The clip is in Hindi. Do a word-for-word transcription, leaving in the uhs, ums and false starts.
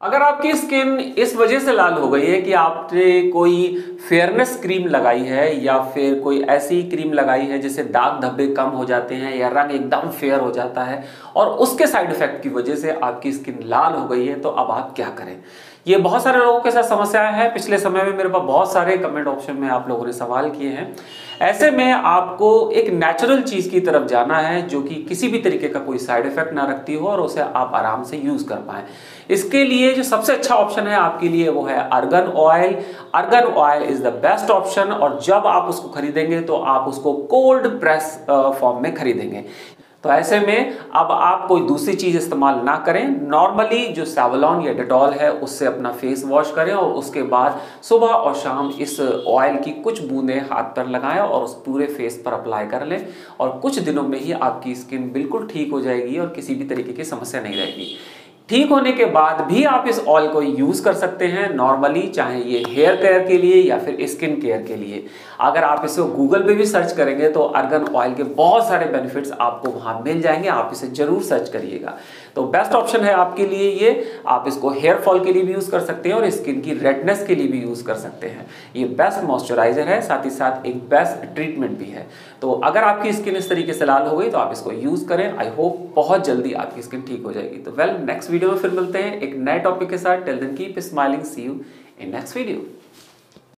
अगर आपकी स्किन इस वजह से लाल हो गई है कि आपने कोई फेयरनेस क्रीम लगाई है या फिर कोई ऐसी क्रीम लगाई है जिससे दाग धब्बे कम हो जाते हैं या रंग एकदम फेयर हो जाता है और उसके साइड इफेक्ट की वजह से आपकी स्किन लाल हो गई है, तो अब आप क्या करें। ये बहुत सारे लोगों के साथ समस्या है। पिछले समय में मेरे पास बहुत सारे कमेंट ऑप्शन में आप लोगों ने सवाल किए हैं। ऐसे में आपको एक नेचुरल चीज की तरफ जाना है जो कि किसी भी तरीके का कोई साइड इफेक्ट ना रखती हो और उसे आप आराम से यूज कर पाएं। इसके लिए जो सबसे अच्छा ऑप्शन है आपके लिए वो है argan oil. Argan oil is the best option और जब आप उसको खरीदेंगे तो आप उसको कोल्ड प्रेस फॉर्म में खरीदेंगे। तो ऐसे में अब आप कोई दूसरी चीज इस्तेमाल ना करें, नॉर्मली जो सैवलॉन या डेटॉल है उससे अपना फेस वॉश करें और उसके बाद सुबह और शाम इस ऑयल की कुछ बूंदें हाथ पर लगाएं और उस पूरे फेस पर अप्लाई कर लें और कुछ दिनों में ही आपकी स्किन बिल्कुल ठीक हो जाएगी और किसी भी तरीके की समस्या नहीं रहेगी। ठीक होने के बाद भी आप इस ऑयल को यूज कर सकते हैं नॉर्मली, चाहे ये हेयर केयर के लिए या फिर स्किन केयर के लिए। अगर आप इसे गूगल पे भी सर्च करेंगे तो अर्गन ऑयल के बहुत सारे बेनिफिट्स आपको वहां मिल जाएंगे, आप इसे जरूर सर्च करिएगा। तो बेस्ट ऑप्शन है आपके लिए ये। आप इसको हेयर फॉल के लिए भी यूज कर सकते हैं और स्किन की रेडनेस के लिए भी यूज कर सकते हैं। ये बेस्ट मॉइस्चराइजर है, साथ ही साथ एक बेस्ट ट्रीटमेंट भी है। तो अगर आपकी स्किन इस तरीके से लाल हो गई तो आप इसको यूज करें। आई होप बहुत जल्दी आपकी स्किन ठीक हो जाएगी। तो वेल नेक्स्ट वीडियो में फिर मिलते हैं एक नए टॉपिक के साथ। Till then keep smiling, see you in next video.